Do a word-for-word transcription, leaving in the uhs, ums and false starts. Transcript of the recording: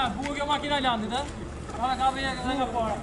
Ha, buga makina aylandida. Mana kabiga qilib qora.